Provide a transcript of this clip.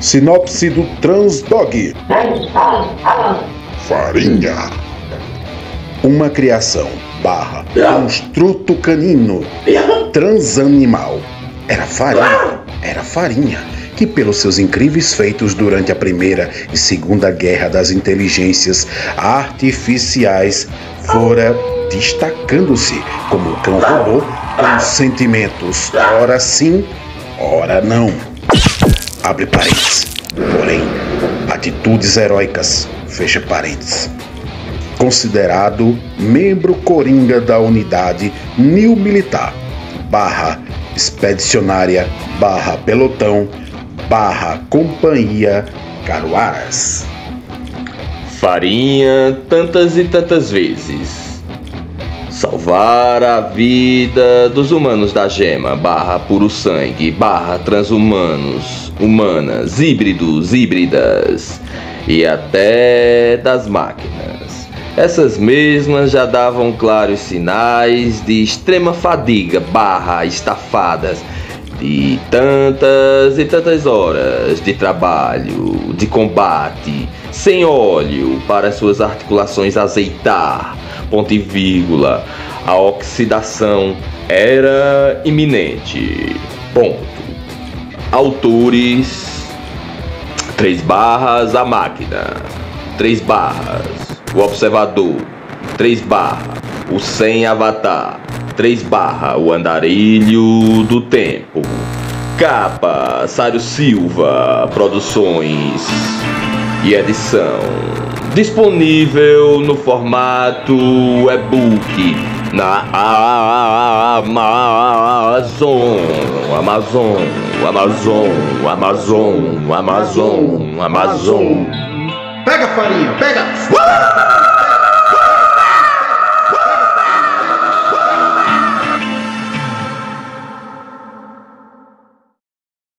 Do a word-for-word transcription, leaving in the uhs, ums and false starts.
Sinopse do Transdog. Farinha. Uma criação barra construto canino transanimal. Era farinha, era farinha, que pelos seus incríveis feitos durante a Primeira e Segunda Guerra das Inteligências Artificiais fora destacando-se como um cão robô com sentimentos, ora sim, ora não. Abre parênteses. Porém, atitudes heróicas, fecha parênteses. Considerado membro coringa da unidade New Militar, barra expedicionária, barra pelotão, barra companhia Caruaras. Farinha tantas e tantas vezes. Salvar a vida dos humanos da gema, barra puro sangue, barra transhumanos, humanas, híbridos, híbridas e até das máquinas. Essas mesmas já davam claros sinais de extrema fadiga, barra estafadas, de tantas e tantas horas de trabalho, de combate, sem óleo para suas articulações azeitar, ponto e vírgula, a oxidação era iminente, ponto. Autores, três barras a máquina, três barras o observador, três barras o sem avatar, três barra o andarilho do tempo. Capa, Sário Silva, produções e edição. Disponível no formato e-book na Amazon, Amazon, Amazon, Amazon, Amazon, Amazon. Pega, farinha, pega!